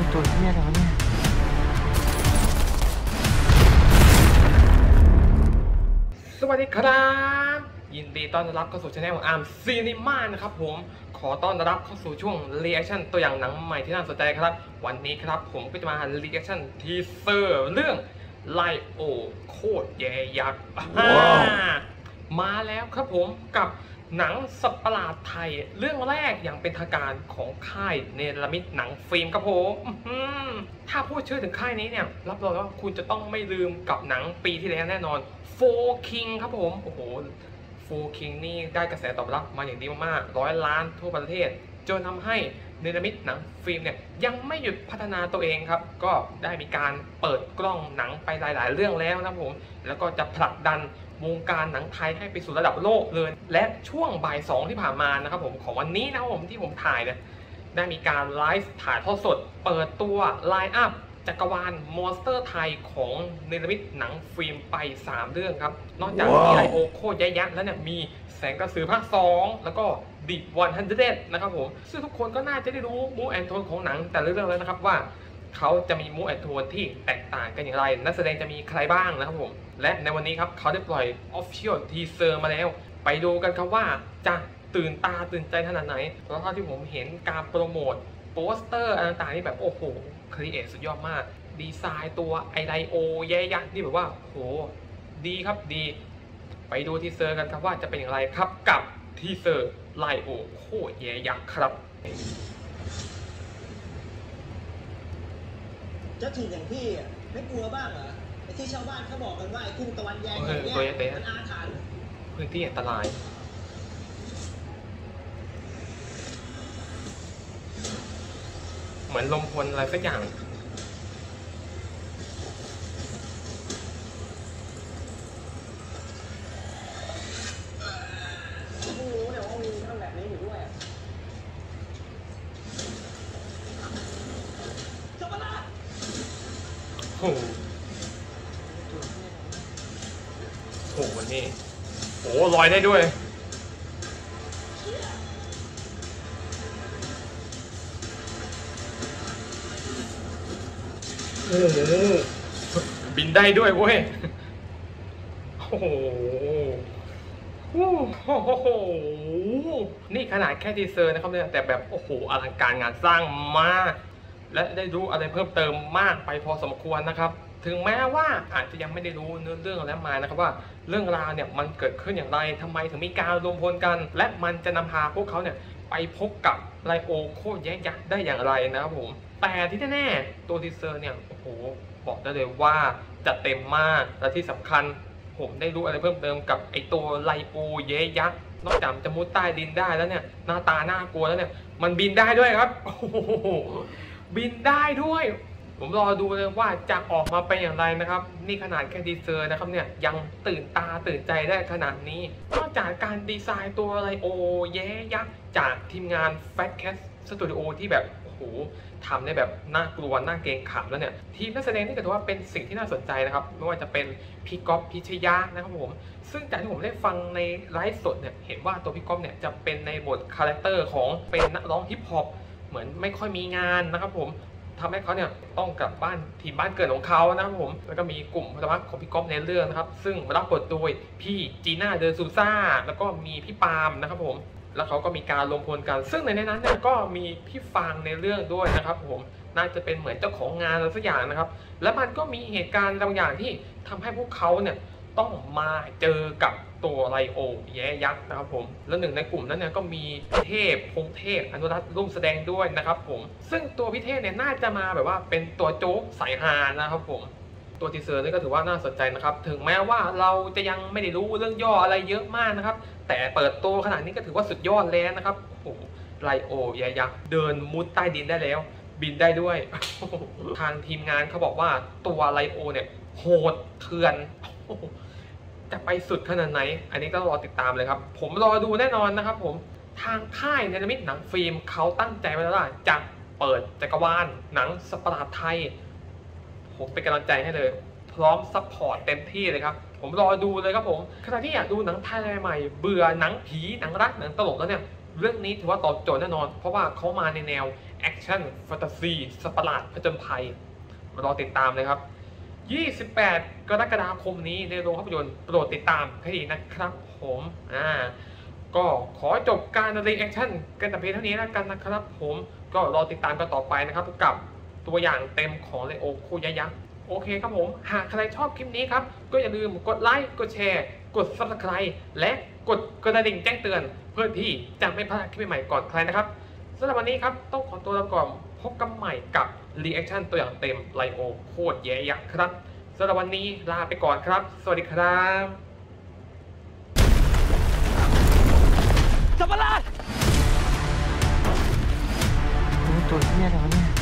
ตัวเหี้ยอะไรวะเนี่ยสวัสดีครับยินดีต้อนรับเข้าสู่ช่องของอาร์มซีนิม่านะครับผมขอต้อนรับเข้าสู่ช่วงรีแอคชั่นตัวอย่างหนังใหม่ที่น่าสนใจครับวันนี้ครับผมก็จะมารีแอคชั่นทีเซอร์เรื่องไลโอโคตรแย่ยักษ์มาแล้วครับผมกับหนังสัตว์ประหลาดไทยเรื่องแรกอย่างเป็นทางการของค่ายเนรมิตหนังฟิล์มครับผมถ้าพูดชื่อถึงค่ายนี้เนี่ยรับรองว่าคุณจะต้องไม่ลืมกับหนังปีที่แล้วแน่นอนโฟคิงครับผมโอ้โหโฟคิงนี่ได้กระแสตอบรับมาอย่างดีมากๆ100 ล้านทั่วประเทศจนทำให้เนรมิตหนังฟิล์มเนี่ยยังไม่หยุดพัฒนาตัวเองครับก็ได้มีการเปิดกล้องหนังไปหลายๆเรื่องแล้วนะผมแล้วก็จะผลักดันวงการหนังไทยให้ไปสู่ระดับโลกเลยและช่วงบ่าย 2ที่ผ่านมานะครับผมของวันนี้นะครับผมที่ผมถ่ายเนี่ยได้มีการไลฟ์ถ่ายทอดสดเปิดตัวไลน์อัพจักรวาลมอนสเตอร์ไทยของเนรมิตหนังฟิล์มไป3เรื่องครับนอกจากมีไลโอโคยะยักษ์แล้วเนี่ยมีแสงกระสือภาค2แล้วก็ดิ100นะครับผมซึ่งทุกคนก็น่าจะได้รู้มูแอนโทนของหนังแต่ละเรื่องแล้วนะครับว่าเขาจะมีมูแอนโทนที่แตกต่างกันอย่างไรนักแสดงจะมีใครบ้างนะครับผมและในวันนี้ครับเขาได้ปล่อย Official Teaser มาแล้วไปดูกันครับว่าจะตื่นตาตื่นใจขนาดไหนแล้วเท่าที่ผมเห็นการโปรโมทโปสเตอร์ต่างๆนี่แบบโอ้โหครีเอทสุดยอดมากดีไซน์ตัวไอไลโอแย่ยักษ์นี่แบบว่าโหดีครับดีไปดูทีเซอร์กันครับว่าจะเป็นอย่างไรครับกับทีเซอร์ไลโอโคแย่ยักษ์ครับจะถูกอย่างพี่ไม่กลัวบ้างเหรอไอ้ที่ชาวบ้านเขาบอกกันว่าไอ้กุ้งตะวันแยงเนี่ยมันอาถรรพ์พื้นที่อันตรายเหมือนลมพลอะไรสักอย่างรู้เนี่ยว่ามีทำแบบนี้อยู่ด้วยจบละโหวันนี้โหลอยได้ด้วยโอ้โหบินได้ด้วยเว้ยโอ้โหนี่ขนาดแค่ทีเซอร์นะครับเนี่ยแต่แบบโอ้โหอลังการงานสร้างมากและได้รู้อะไรเพิ่มเติมมากไปพอสมควรนะครับถึงแม้ว่าอาจจะยังไม่ได้รู้เนื้อเรื่องแล้วมานะครับว่าเรื่องราวเนี่ยมันเกิดขึ้นอย่างไรทำไมถึงมีการรวมพลกันและมันจะนำพาพวกเขาเนี่ยไปพบกับไลโอโคแย่ยักษ์ได้อย่างไรนะครับผมแต่ที่แน่ๆตัวทีเซอร์เนี่ยโอ้โหบอกได้เลยว่าจะเต็มมากและที่สำคัญผมได้รู้อะไรเพิ่มเติมกับไอตัวไลโอแย่ยักษ์นอกจากจะมุดใต้ดินได้แล้วเนี่ยหน้าตาน่ากลัวแล้วเนี่ยมันบินได้ด้วยครับโอ้โหบินได้ด้วยผมรอดูเลยว่าจะออกมาเป็นอย่างไรนะครับนี่ขนาดแค่ทีเซอร์นะครับเนี่ยยังตื่นตาตื่นใจได้ขนาดนี้นอกจากการดีไซน์ตัวไลโอแย่ยักษ์จากทีมงาน Fat Cat Studio ที่แบบโอ้โหทำได้แบบน่ากลัวน่าเกรงขามแล้วเนี่ยทีมนักแสดงนี่ก็ถือว่าเป็นสิ่งที่น่าสนใจนะครับไม่ว่าจะเป็นพี่ก๊อฟพิชยานะครับผมซึ่งจากที่ผมได้ฟังในไลฟ์สดเนี่ยเห็นว่าตัวพี่ก๊อฟเนี่ยจะเป็นในบทคาแรคเตอร์ของเป็นนักร้องฮิปฮอปเหมือนไม่ค่อยมีงานนะครับผมทำให้เขาเนี่ยต้องกลับบ้านที่บ้านเกิดของเขานะครับผมแล้วก็มีกลุ่มพันธมิตรของพี่ก๊อฟในเรื่องนะครับซึ่งรับบทโดยพี่จีน่าเดอซูซ่าแล้วก็มีพี่ปาล์มนะครับผมแล้วเขาก็มีการรวมพลกันซึ่งในนั้นเนี่ยก็มีพี่ฟางในเรื่องด้วยนะครับผมน่าจะเป็นเหมือนเจ้าของงานอะไรสักอย่างนะครับและมันก็มีเหตุการณ์บางอย่างที่ทำให้พวกเขาเนี่ยต้องมาเจอกับตัวไลโอแย่ยักษ์นะครับผมแล้วหนึ่งในกลุ่มนั้นเนี่ยก็มีพี่เทพพงเทพอนุรัตน์ร่วมแสดงด้วยนะครับผมซึ่งตัวพี่เทพเนี่ยน่าจะมาแบบว่าเป็นตัวโจ๊กสายฮานะครับผมตัวทีเซอร์นี่ก็ถือว่าน่าสนใจนะครับถึงแม้ว่าเราจะยังไม่ได้รู้เรื่องย่ออะไรเยอะมากนะครับแต่เปิดตัวขนาดนี้ก็ถือว่าสุดยอดแล้วนะครับโอ้ไลโอแย่ยักษ์เดินมุดใต้ดินได้แล้วบินได้ด้วยทางทีมงานเขาบอกว่าตัวไลโอเนี่ยโหดเถื่อนจะไปสุดขนาดไหนอันนี้ก็รอติดตามเลยครับผมรอดูแน่นอนนะครับผมทางค่ายเนรมิตหนังฟิล์มเขาตั้งใจไว้แล้วว่าจะเปิดจักรวาลหนังสัตว์ประหลาดไทยผมเป็นกำลังใจให้เลยพร้อมซัพพอร์ตเต็มที่เลยครับผมรอดูเลยครับผมขณะที่อยากดูหนังไทยใหม่เบื่อหนังผีหนังรักหนังตลกแล้วเนี่ยเรื่องนี้ถือว่าตอบโจทย์แน่นอนเพราะว่าเขามาในแนวแอคชั่นแฟนตาซีสัตว์ประหลาดผจญภัยรอติดตามเลยครับ28 กรกฎาคมนี้ในโรงภาพยนตร์โปรดติดตามให้ดีนะครับผมก็ขอจบการรีแอคชั่นกันแต่เพียงเท่านี้แล้วกันนะครับผมก็รอติดตามกันต่อไปนะครับกับตัวอย่างเต็มของเลโอคุยะยักษ์โอเคครับผมหากใครชอบคลิปนี้ครับก็อย่าลืมกดไลค์กดแชร์กด Subscribe และกดกระดิ่งแจ้งเตือนเพื่อที่จะไม่พลาดคลิปใหม่ๆก่อนใครนะครับสำหรับวันนี้ครับต้องขอตัวลาก่อนพบกันใหม่กับรีแอคชั่นตัวอย่างเต็มไลโอโคตรแย่ยักษ์ครับสำหรับวันนี้ลาไปก่อนครับสวัสดีครับสับปะรดตัวเหี้ยอะไรวะเนี่ย